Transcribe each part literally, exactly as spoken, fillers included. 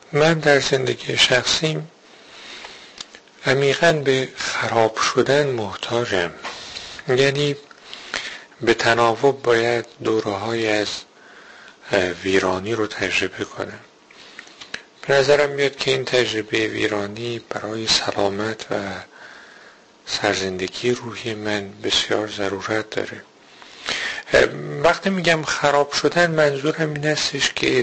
من در زندگی شخصیم عمیقاً به خراب شدن محتاجم. یعنی به تناوب باید دوره‌های از ویرانی رو تجربه کنم. به نظرم میاد که این تجربه ویرانی برای سلامت و سرزندگی روحی من بسیار ضرورت داره. وقتی میگم خراب شدن منظورم این استش که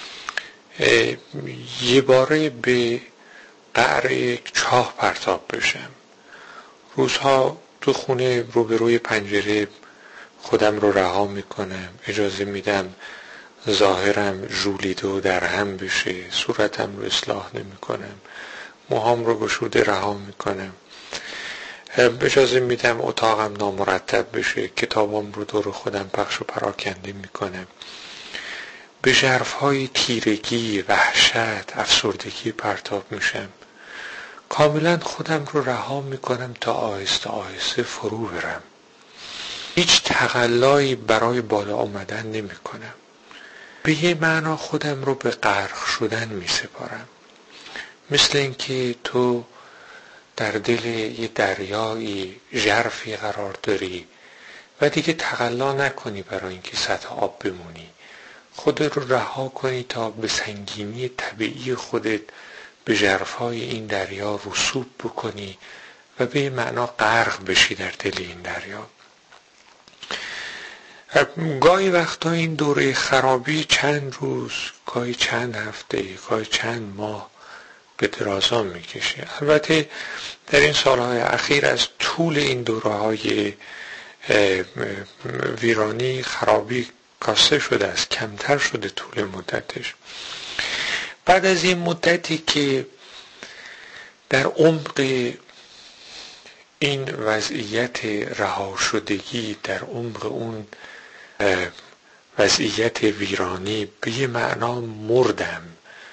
یه باره به قعر یک چاه پرتاب بشم. روزها تو خونه روبروی پنجره خودم رو رها میکنم، اجازه میدم ظاهرم ژولیده و در هم بشه، صورتم رو اصلاح نمی کنم، موهام رو گشوده رها میکنم، اجازه میدم اتاقم نامرتب بشه، کتابام رو دور خودم پخش و پراکنده میکنم، به ژرفهای تیرگی، وحشت، افسردگی پرتاب میشم. کاملا خودم رو رها میکنم تا آهسته آهسته فرو برم. هیچ تقلایی برای بالا آمدن نمی کنم. به یه معنا خودم رو به غرق شدن می سپارم. مثل اینکه تو در دل یه دریایی ژرفی قرار داری و دیگه تقلا نکنی برای اینکه سطح آب بمونی. خودت رو رها کنی تا به سنگینی طبیعی خودت به ژرفهای این دریا رسوب بکنی و به معنا غرق بشی در دل این دریا. گاهی وقتا این دوره خرابی چند روز، گاهی چند هفته، گاهی چند ماه به درازا میکشه. البته در این سالهای اخیر از طول این دوره‌های ویرانی خرابی کاسته شده است، کمتر شده طول مدتش. بعد از این مدتی که در عمق این وضعیت رها شدگی، در عمق اون وضعیت ویرانی به یه معنا مردم،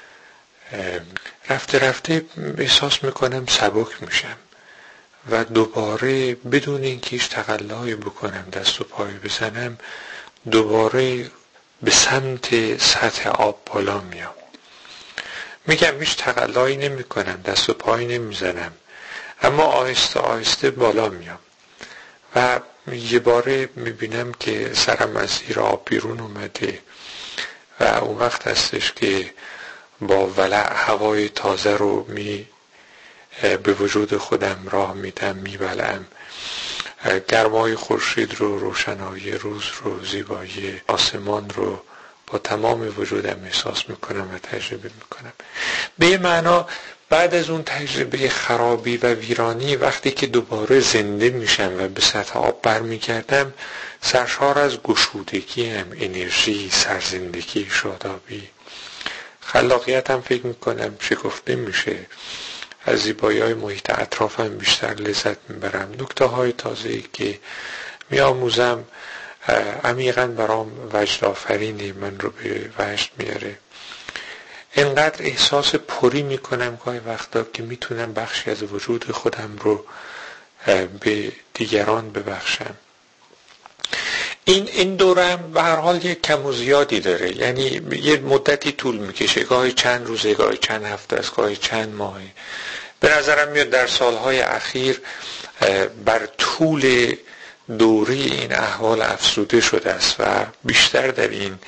رفته رفته احساس میکنم سبک میشم و دوباره بدون اینکه هیچ تقلایی بکنم، دست و پای بزنم، دوباره به سمت سطح آب بالا میام. میگم هیچ تقلایی نمی کنم، دست و پای نمی زنم، اما آهسته آهسته بالا میام و یه باره میبینم که سرم از زیر آب بیرون اومده و اون وقت هستش که با ولع هوای تازه رو می به وجود خودم راه میدم، میبلعم، گرمای خورشید رو، روشنایی روز رو، زیبایی آسمان رو با تمام وجودم احساس میکنم و تجربه میکنم. به یه معنا بعد از اون تجربه خرابی و ویرانی وقتی که دوباره زنده میشم و به سطح آب برمیگردم، سرشار از گشودگیم، انرژی، سرزندگی، شادابی، خلاقیتم فکر میکنم شکفته میشه. از زیبایی های محیط اطرافم بیشتر لذت میبرم. نکته های تازه‌ای که میآموزم عمیقاً برام وجد آفرینی من رو به وجد میاره. اینقدر احساس پری میکنم گاهی وقتا که میتونم بخشی از وجود خودم رو به دیگران ببخشم. این این دورم به هر حال یک کم و زیادی داره، یعنی یه مدتی طول میکشه، گاهی چند روزه، گاهی چند هفته است، گاهی چند ماهه. به نظرم میاد در سالهای اخیر بر طول دوره این احوال افزوده شده است و بیشتر در این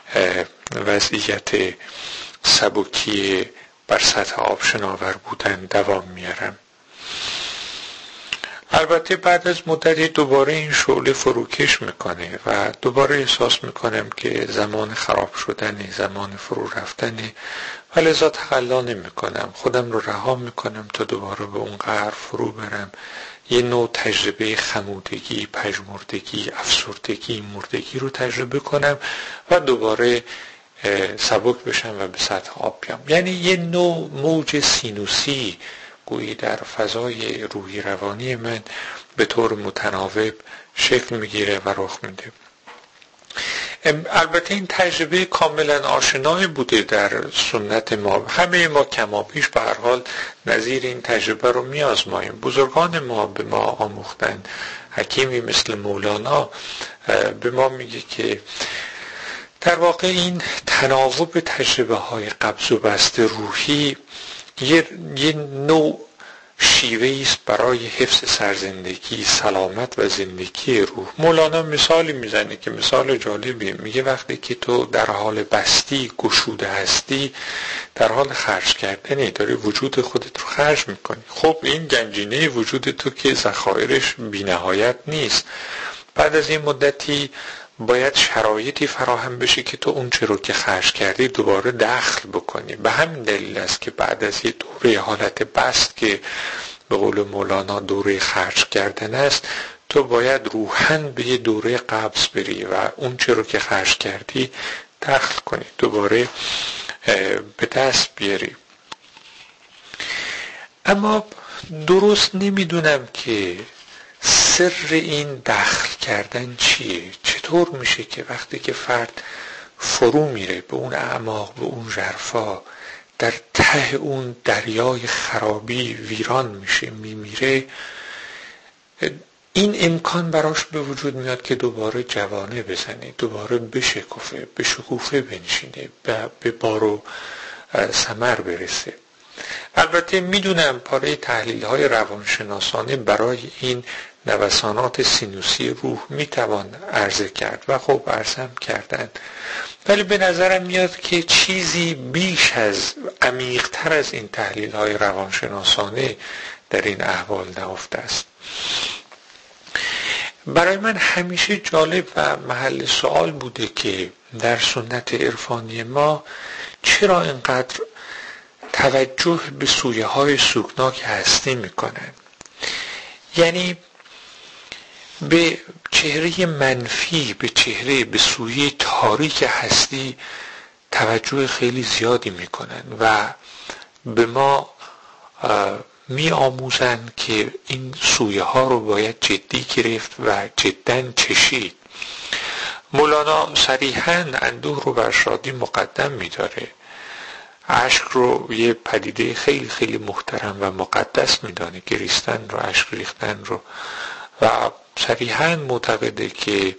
وضعیت سبکی بر سطح آب شناور بودن دوام میارم. البته بعد از مدتی دوباره این شعله فروکش میکنه و دوباره احساس میکنم که زمان خراب شدنه، زمان فرو رفتنه و لذا تقلا نمیکنم، خودم رو رها میکنم تا دوباره به اون قعر فرو برم، یه نوع تجربه خمودگی، پژمردگی، افسردگی، مردگی رو تجربه کنم و دوباره سبک بشم و به سطح آب بیام. یعنی یه نوع موج سینوسی گویی در فضای روحی روانی من به طور متناوب شکل میگیره و رخ میده. البته این تجربه کاملا آشنایی بوده در سنت ما، همه ما کمابیش به هر حال نظیر این تجربه رو میازماییم. بزرگان ما به ما آموختن. حکیمی مثل مولانا به ما میگه که در واقع این تناوب تجربه های قبض و بست روحی یه, یه نوع شیوه است برای حفظ سرزندگی، سلامت و زندگی روح. مولانا مثالی میزنه که مثال جالبیه، میگه وقتی که تو در حال بستی، گشوده هستی، در حال خرج کردنی، داری وجود خودت رو خرج میکنی. خب این گنجینه وجود تو که ذخایرش بی‌نهایت نیست، بعد از این مدتی باید شرایطی فراهم بشه که تو اون چه رو که خرج کردی دوباره دخل بکنی. به همین دلیل است که بعد از یه دوره حالت بست که به قول مولانا دوره خرج کردن است، تو باید روحاً به یه دوره قبض بری و اون چه رو که خرج کردی دخل کنی، دوباره به دست بیاری. اما درست نمیدونم که سر این دخل کردن چیه؟ چطور میشه که وقتی که فرد فرو میره به اون اعماق، به اون ژرفا، در ته اون دریای خرابی ویران میشه، میمیره، این امکان براش به وجود میاد که دوباره جوانه بزنه، دوباره بشکفه، به شکوفه بنشینه، به بار و ثمر برسه. البته میدونم پاره تحلیل های روانشناسانه برای این نوسانات سینوسی روح میتوان عرضه کرد و خب عرضم کردن، ولی به نظرم میاد که چیزی بیش از، عمیق‌تر از این تحلیل های روانشناسانه در این احوال نهفته است. برای من همیشه جالب و محل سوال بوده که در سنت عرفانی ما چرا اینقدر توجه به سویه های سوکناک هستی میکنن. یعنی به چهره منفی، به چهره، به سویه تاریک هستی توجه خیلی زیادی میکنن و به ما می آموزن که این سویه ها رو باید جدی گرفت و جداً چشید. مولانا صریحاً اندوه رو بر شادی مقدم میداره، عشق رو یه پدیده خیلی خیلی محترم و مقدس میدانه، گریستن رو، عشق ریختن رو، و صریحاً معتقده که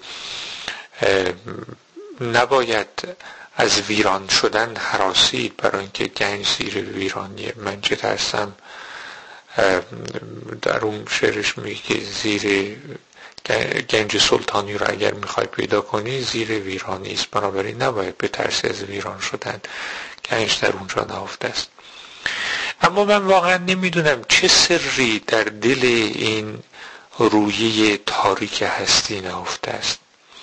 نباید از ویران شدن هراسید، برای اینکه گنج زیر ویرانیه. من چه ترسم در اون شعرش میگه که زیر گنج سلطانی رو اگر میخوای پیدا کنی زیر ویرانی است، بنابراین نباید به ترس از ویران شدن، گنج در اونجا نهفته است. اما من واقعا نمیدونم چه سری در دل این رویه تاریک هستی نهفته است.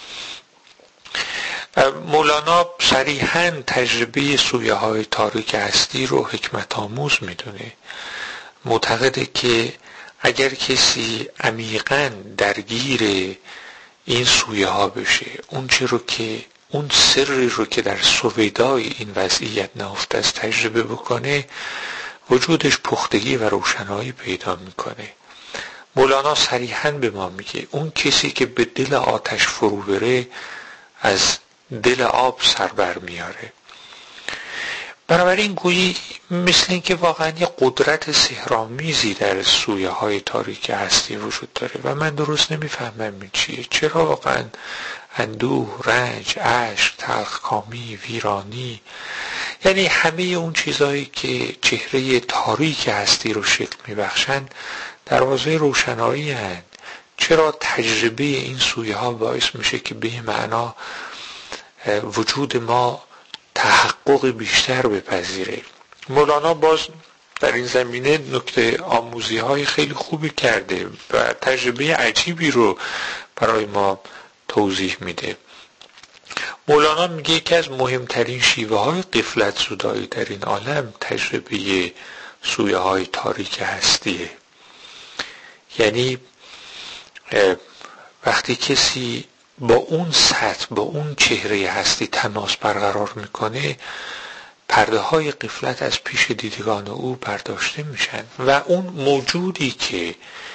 مولانا صریحاً تجربه سویه های تاریک هستی رو حکمت آموز میدونه. معتقده که اگر کسی عمیقاً درگیر این سویه ها بشه، اون چه رو که اون سری رو که در سویدای این وضعیت نهفته است تجربه بکنه، وجودش پختگی و روشنایی پیدا میکنه. مولانا صریحاً به ما میگه اون کسی که به دل آتش فرو بره از دل آب سر بر میاره. بنابراین گویی مثل این که واقعا یه قدرت سحرآمیزی در سویه های تاریک هستی وجود داره و من درست نمیفهمم این چیه. چرا واقعا اندوه، رنج، عشق، تلخکامی، ویرانی، یعنی همه اون چیزهایی که چهره تاریک هستی رو شکل میبخشن دروازه روشنایی هست، چرا تجربه این سویه ها باعث میشه که به معنا وجود ما تحقق بیشتر بپذیره؟ مولانا باز در این زمینه نکته آموزی های خیلی خوبی کرده و تجربه عجیبی رو برای ما توضیح میده. مولانا میگه یکی از مهمترین شیوه های غفلت زدایی در این عالم تجربه سویه های تاریک هستیه. یعنی وقتی کسی با اون سطح، با اون چهره هستی تماس برقرار میکنه، پرده های غفلت از پیش دیدگان او برداشته میشن و اون موجودی که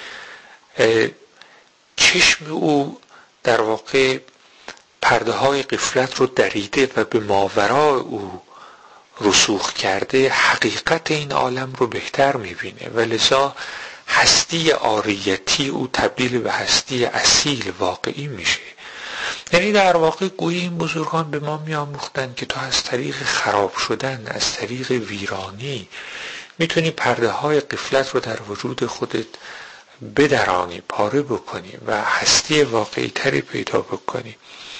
چشم او در واقع پرده های غفلت رو دریده و به ماورای او رسوخ کرده، حقیقت این عالم رو بهتر میبینه و لذا هستی عاریتی او تبدیل به هستی اصیل واقعی میشه. یعنی در واقع گویی این بزرگان به ما می‌آموختند که تو از طریق خراب شدن، از طریق ویرانی میتونی پرده های غفلت رو در وجود خودت بدرانی، پاره بکنی و هستی واقعی تری پیدا بکنی.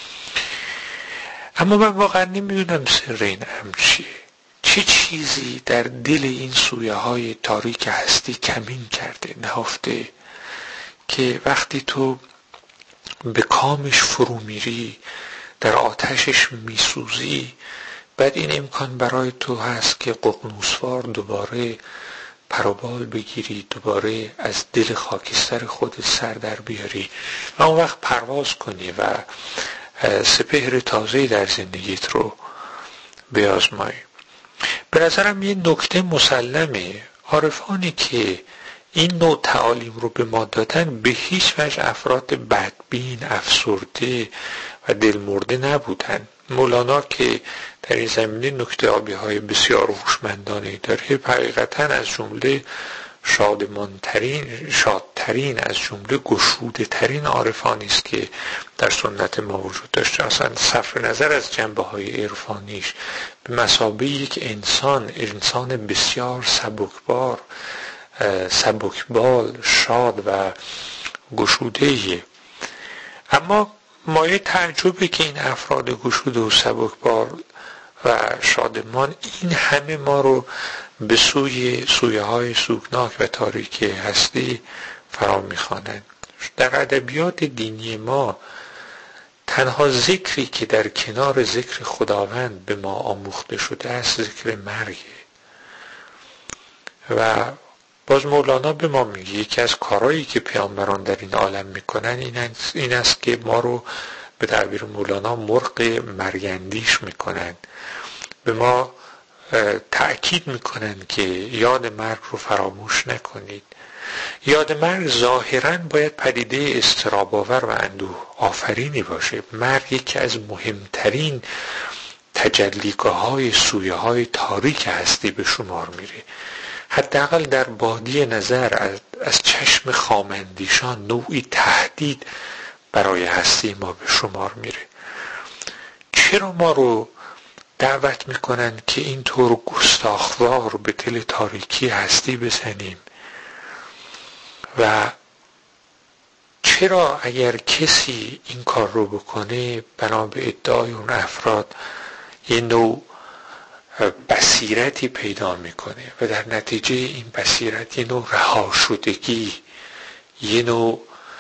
اما من واقعا نمیدونم سر این امر چیه. چه چیزی در دل این سویه های تاریک هستی کمین کرده، نهفته، که وقتی تو به کامش فرو میری، در آتشش میسوزی، بعد این امکان برای تو هست که ققنوسوار دوباره پروبال بگیری، دوباره از دل خاکستر خودت سر در بیاری و اون وقت پرواز کنی و سپهر تازه‌ای در زندگیت رو بیازمایی. به نظرم یه نکته مسلمه، عارفانی که این نوع تعالیم رو به ما دادن به هیچ وجه افراد بدبین، افسرده و دلمرده نبودن. مولانا که در این زمینه نکته آبی های بسیار هوشمندانه داره، حقیقتا از جمله شادمانترین، شادترین، از جمله گشوده ترین عارفانی است که در سنت ما وجود داشته. اصلا صرف نظر از جنبه های عرفانیش به مثابه یک انسان انسان بسیار سبکبار، سبکبال، شاد و گشوده‌ایه. اما مایه تعجبه که این افراد گشوده و سبکبار و شادمان این همه ما رو به سوی سویه های سوگناک و تاریک هستی فرا می‌خوانند. در ادبیات دینی ما تنها ذکری که در کنار ذکر خداوند به ما آموخته شده است ذکر مرگه. و باز مولانا به ما میگه یکی از کارهایی که پیامبران در این عالم میکنن این است که ما رو به تعبیر مولانا مرغ مرگندیش میکنن، به ما تأکید میکنن که یاد مرگ رو فراموش نکنید. یاد مرگ ظاهراً باید پدیده اضطراب‌آور و اندوه آفرینی باشه. مرگ یکی از مهمترین تجلیگاه‌های سویه‌های تاریک هستی به شمار میره. حداقل در بادی نظر از, از چشم خامندیشان نوعی تهدید برای هستی ما به شمار میره. چرا ما رو دعوت میکنن که اینطور گستاخوار به دل تاریکی هستی بزنیم؟ و چرا اگر کسی این کار رو بکنه بنا به ادعای اون افراد یه نوع بصیرتی پیدا میکنه و در نتیجه این بصیرت یه نوع رها شدگی، یه نوع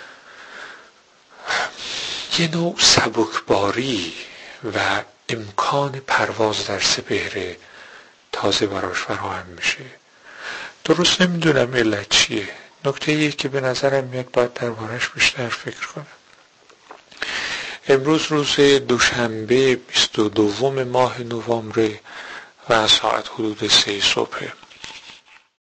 یه نوع سبکباری و امکان پرواز در سپهر تازه براش فراهم میشه؟ درست نمیدونم علت چیه. نکته ایه که به نظرم میاد باید دربارش بیشتر فکر کنم. امروز روز دوشنبه بیست و دوم ماه نوامبر و ساعت حدود سه صبح.